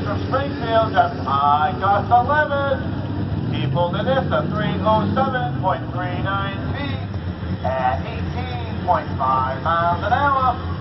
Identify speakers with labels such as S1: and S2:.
S1: from Springfield, just high gust 11. People to this at 307.39 feet at 18.5 miles an hour.